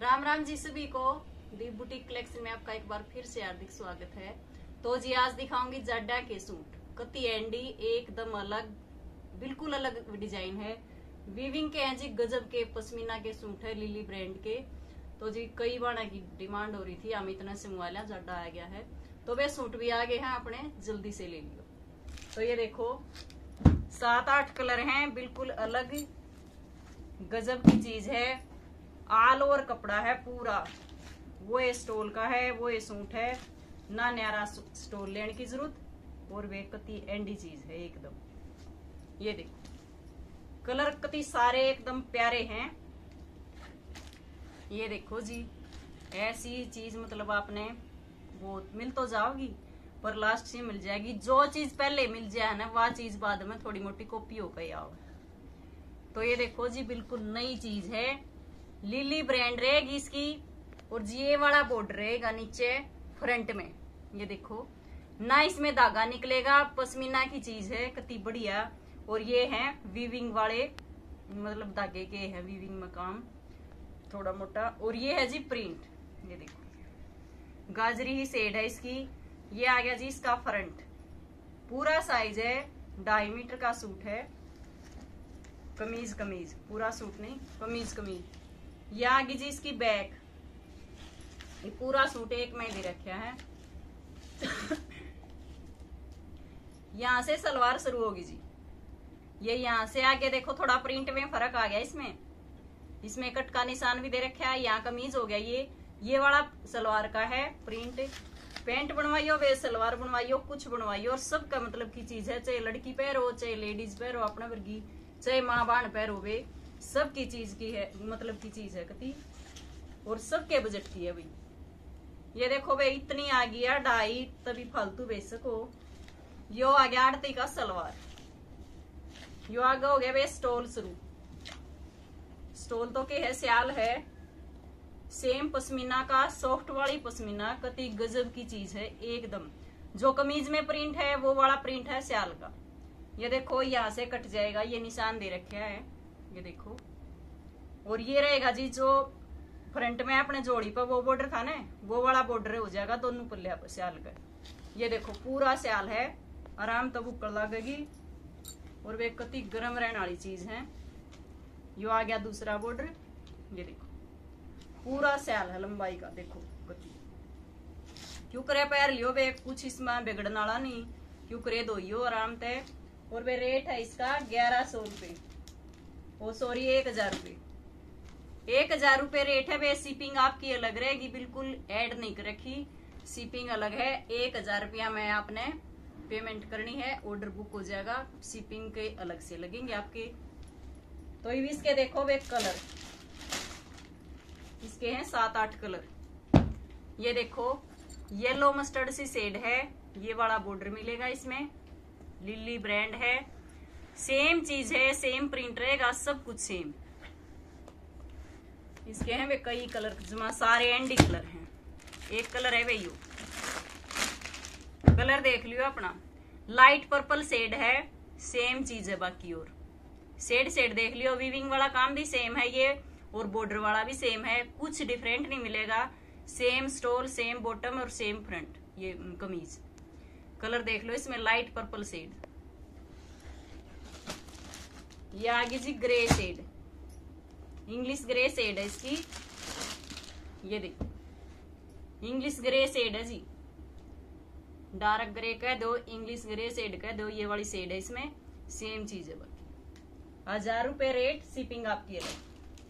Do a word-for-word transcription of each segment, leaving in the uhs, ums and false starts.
राम राम जी सभी को। दीप boutique collection में आपका एक बार फिर से हार्दिक स्वागत है। तो जी आज दिखाऊंगी जाडा के सूट। कति एंडी एकदम अलग, बिल्कुल अलग डिजाइन है। वीविंग के हैं जी, गजब के पश्मीना के सूट है लिली ब्रांड के। तो जी कई बार की डिमांड हो रही थी, हम इतना से मंगवा लिया, जाडा आ गया है। तो वे सूट भी आ गए हैं, अपने जल्दी से ले लियो। तो ये देखो सात आठ कलर हैं, बिल्कुल अलग गजब की चीज है। ऑल ओवर कपड़ा है पूरा, वो ये स्टोल का है, वो ये सूट है ना, न्यारा स्टोल लेने की जरूरत। और वे कति एंडी चीज है एकदम। ये देखो कलर कति सारे एकदम प्यारे हैं। ये देखो जी ऐसी चीज मतलब आपने वो मिल तो जाओगी पर लास्ट से मिल जाएगी। जो चीज पहले मिल जाए ना वह चीज बाद में थोड़ी मोटी कॉपी हो गई आओ। तो ये देखो जी बिल्कुल नई चीज है, लिली ब्रांड रहेगी इसकी। और जी ये वाला बॉर्डर रहेगा नीचे फ्रंट में। ये देखो ना इसमें धागा निकलेगा, पश्मीना की चीज है कति बढ़िया। और ये है वीविंग वाले, मतलब धागे के है वीविंग में काम थोड़ा मोटा। और ये है जी प्रिंट, ये देखो गाजरी ही शेड है इसकी। ये आ गया जी इसका फ्रंट, पूरा साइज है, ढाई मीटर का सूट है। कमीज कमीज पूरा सूट नहीं, कमीज कमीज। ये आ गई जी इसकी बैक। ये पूरा सूट एक में दे रखा है। यहां से सलवार शुरू होगी जी। ये यहां से आगे देखो थोड़ा प्रिंट में फर्क आ गया इसमें। इसमें कट का निशान भी दे रखा है। यहाँ कमीज हो गया, ये ये वाला सलवार का है प्रिंट। पैंट बनवाइयो, वे सलवार बनवाइयो, कुछ बनवाइयो, और सबका मतलब की चीज है। चाहे लड़की पहरो, चाहे लेडीज पहरो अपना वर्गी, चाहे माँ बाण पहरो, वे सबकी चीज की है, मतलब की चीज है कति। और सबके बजट की है भाई। ये देखो भाई इतनी आ गया ढाई, तभी फालतू बेच सको। यो आ गया आड़ती का सलवार। यो आगे हो गया भाई स्टोल शुरू। स्टोल तो के है स्याल है, सेम पश्मीना का, सॉफ्ट वाली पश्मीना, कति गजब की चीज है एकदम। जो कमीज में प्रिंट है वो वाला प्रिंट है स्याल का। ये देखो यहाँ से कट जाएगा, ये निशान दे रखे है, ये देखो। और ये रहेगा जी जो फ्रंट में अपने जोड़ी पर वो बॉर्डर था ना, वो वाला बॉर्डर हो जाएगा दोनों पल्ले पर स्याल का। ये देखो पूरा स्याल है, आराम तब उकड़ लगेगी। और वे कति गर्म रहने वाली चीज है। यो आ गया दूसरा बॉर्डर। ये देखो पूरा स्याल है लंबाई का, देखो कति। क्यों करे पैर लियो वे, कुछ इसमें बिगड़ने वाला नहीं। क्यों करे धोइयो आराम ते। और वे रेट है इसका ग्यारह सौ रुपये, ओ सॉरी एक हजार रुपये। एक हजार रुपये रेट है। वे शिपिंग आपकी अलग रहेगी, बिल्कुल ऐड नहीं कर रखी, शिपिंग अलग है। एक हजार रुपया में आपने पेमेंट करनी है, ऑर्डर बुक हो जाएगा, शिपिंग के अलग से लगेंगे आपके। तो इसके देखो वे कलर, इसके हैं सात आठ कलर। ये देखो येलो मस्टर्ड सी शेड है, ये वाला बॉर्डर मिलेगा इसमें, लिली ब्रांड है। सेम चीज है, सेम प्रिंट रहेगा, सब कुछ सेम। इसके हैं वे कई कलर, जमा सारे एंडी कलर हैं। एक कलर है वे यू कलर देख लियो अपना, लाइट पर्पल शेड है, सेम चीज है बाकी। और शेड शेड देख लियो, वीविंग वाला काम भी सेम है ये, और बॉर्डर वाला भी सेम है, कुछ डिफरेंट नहीं मिलेगा। सेम स्टोल, सेम बॉटम और सेम फ्रंट। ये कमीज कलर देख लो इसमें, लाइट पर्पल शेड। ये आगे जी grey shade, English grey shade है इसकी। ये देखो इंग्लिश ग्रे शेड है जी, डार्क ग्रे कह दो, इंग्लिश ग्रे शेड कह दो, ये वाली शेड है इसमें। सेम चीज है बाकी। हजार रुपए रेट, शिपिंग आपकी है।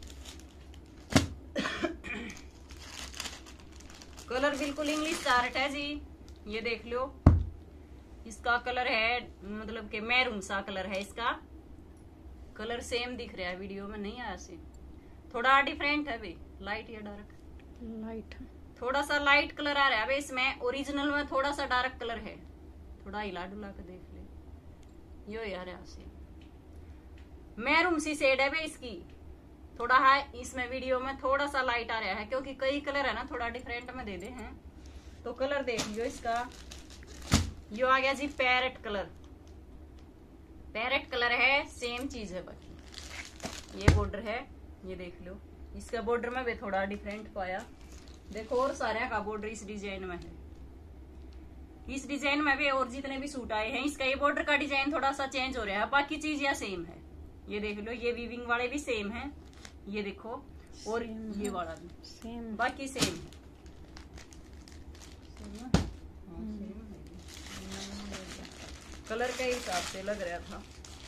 कलर बिल्कुल इंग्लिश चार्ट है जी, ये देख लो। इसका कलर है मतलब के मैरून सा कलर है इसका। कलर सेम दिख रहा है वीडियो में, नहीं आया से थोड़ा डिफरेंट है भाई, लाइट या डार्क। लाइट थोड़ा सा लाइट कलर आ रहा है भाई इसमें, ओरिजिनल में थोड़ा सा डार्क कलर है। थोड़ा हिला डुला के देख ले, यो यार ऐसे मैरून सी शेड है भाई इसकी। थोड़ा है इसमें वीडियो में थोड़ा सा लाइट आ रहा है, क्योंकि कई कलर है ना थोड़ा डिफरेंट में दे दे हैं। तो कलर देख लियो इसका। यो आ गया जी पैरेट कलर, पैरेट कलर है, सेम चीज है बाकी। ये बॉर्डर है, ये देख लो, इसका बॉर्डर में भी थोड़ा डिफरेंट पाया। देखो और सारे का बॉर्डर इस डिजाइन में है। इस डिजाइन में भी और जितने भी सूट आए हैं इसका ये बॉर्डर का डिजाइन थोड़ा सा चेंज हो रहा है, बाकी चीज या सेम है। ये देख लो, ये वीविंग वाले भी सेम है, ये देखो, और ये वाला भी सेम, बाकी सेम है। कलर के हिसाब से लग रहा था।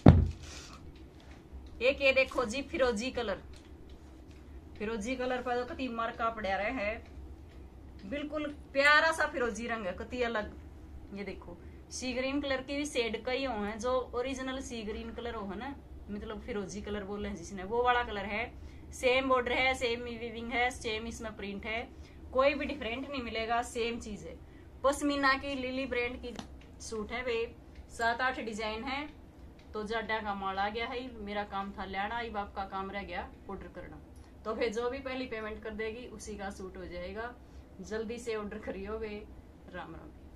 एक ये देखो जी फिरोजी कलर, फिरोजी कलर पर कति मार्का पड़ा रहा है, बिल्कुल प्यारा सा फिरोजी रंग है, कति अलग। ये देखो सी ग्रीन कलर की भी शेड कई हो हैं, जो ओरिजिनल सी ग्रीन कलर हो है ना, मतलब फिरोजी कलर बोल रहे हैं जिसने, वो वाला कलर है। सेम बॉर्डर है, सेम वीविंग है, सेम इसमें प्रिंट है, कोई भी डिफरेंट नहीं मिलेगा, सेम चीज है। पश्मीना की लिली ब्रांड की सूट है वे, सात आठ डिजाइन है। तो जाडा का माल आ गया है, मेरा काम था लेना, अब आपका काम रह गया ऑर्डर करना। तो फिर जो भी पहली पेमेंट कर देगी उसी का सूट हो जाएगा। जल्दी से ऑर्डर करियो वे। राम राम।